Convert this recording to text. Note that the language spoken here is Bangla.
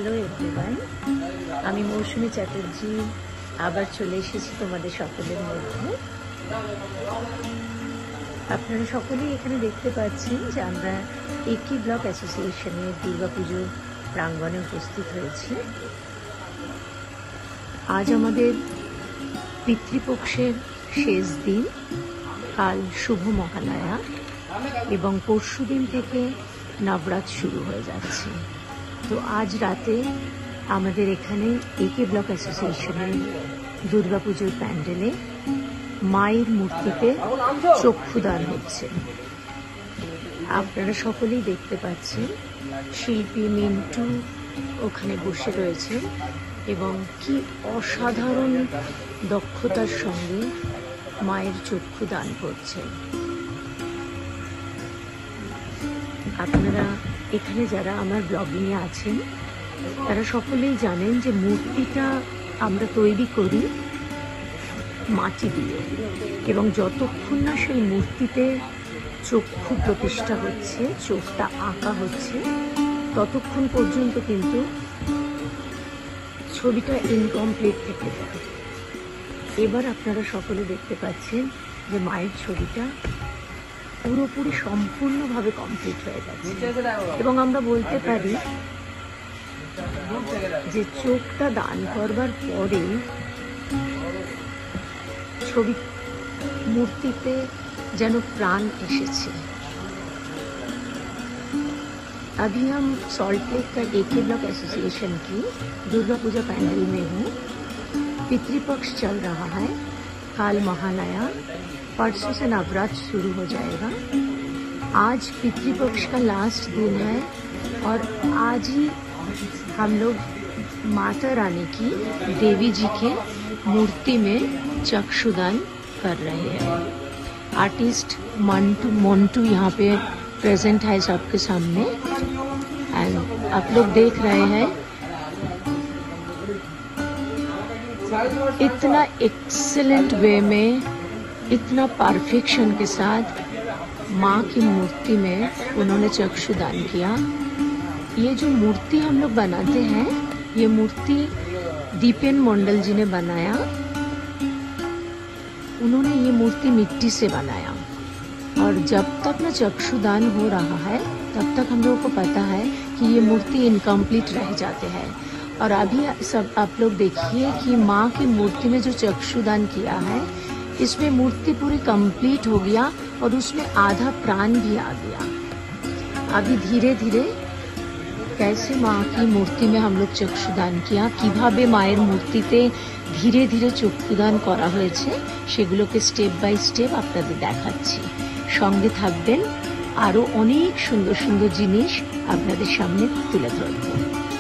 হ্যালো এভরিওয়ান, আমি মৌসুমী চ্যাটার্জি আবার চলে এসেছি তোমাদের সকলের মধ্যে। আপনারা সকলেই এখানে দেখতে পাচ্ছেন যে আমরা একই ব্লক অ্যাসোসিয়েশনের দুর্গাপুজো প্রাঙ্গণে উপস্থিত হয়েছি। আজ আমাদের পিতৃপক্ষের শেষ দিন, কাল শুভ মহালয়া এবং পরশু দিন থেকে নবরাত শুরু হয়ে যাচ্ছে। তো আজ রাতে আমাদের এখানে একে ব্লক অ্যাসোসিয়েশনের দুর্গাপুজোর প্যান্ডেলে মায়ের মূর্তিতে চক্ষুদান হচ্ছে। আপনারা সকলেই দেখতে পাচ্ছেন শিল্পী মিন্টু ওখানে বসে রয়েছে এবং কি অসাধারণ দক্ষতার সঙ্গে মায়ের চক্ষুদান করছেন। আপনারা এখানে যারা আমার ব্লগিংয়ে আছেন তারা সকলেই জানেন যে মূর্তিটা আমরা তৈরি করি মাটি দিয়ে, এবং যতক্ষণ না সেই মূর্তিতে চক্ষু প্রতিষ্ঠা হচ্ছে, চোখটা আঁকা হচ্ছে, ততক্ষণ পর্যন্ত কিন্তু ছবিটা ইনকমপ্লিট থেকে যায়। এবার আপনারা সকলে দেখতে পাচ্ছেন যে মায়ের ছবিটা পুরোপুরি সম্পূর্ণভাবে কমপ্লিট হয়ে গেছে, এবং আমরা বলতে পারি যে চোখটা দান করবার পরে ছবি মূর্তিতে যেন প্রাণ এসেছে। अभी हम सॉल्ट लेक का एके ब्लॉक एसोसिएशन की दुर्गा पूजा पैंडल में हूँ। पितृपक्ष चल रहा है, काल महालया, परसों से नवरात्र शुरू हो जाएगा। आज पितृपक्ष का लास्ट दिन है और आज ही हम लोग माता रानी की देवी जी के मूर्ति में चक्षुदान कर रहे हैं। आर्टिस्ट मोंटू यहाँ पे प्रेजेंट है सबके सामने, एंड आप लोग देख रहे हैं इतना एक्सीलेंट वे में, इतना परफेक्शन के साथ माँ की मूर्ति में उन्होंने चक्षुदान किया। ये जो मूर्ति हम लोग बनाते हैं, ये मूर्ति दीपेन मंडल जी ने बनाया। उन्होंने ये मूर्ति मिट्टी से बनाया, और जब तक न चक्षुदान हो रहा है तब तक हम लोगों को पता है कि ये मूर्ति इनकम्प्लीट रह जाते हैं। और अभी सब आप लोग देखिए कि माँ की मूर्ति में जो चक्षुदान किया है, इसमें मूर्ति पूरी कंप्लीट हो गया और उसमें आधा प्राण भी आ गया। अभी धीरे धीरे कैसे माँ की मूर्ति में हम लोग चक्षुदान किया, কিভাবে মায়ের মূর্তিতে ধীরে ধীরে চক্ষুদান করা হয়েছে, সেগুলোকে স্টেপ বাই স্টেপ আপনাদের দেখাচ্ছি। সঙ্গে থাকবেন, আরো অনেক সুন্দর সুন্দর জিনিস আপনাদের সামনে তুলে ধরব।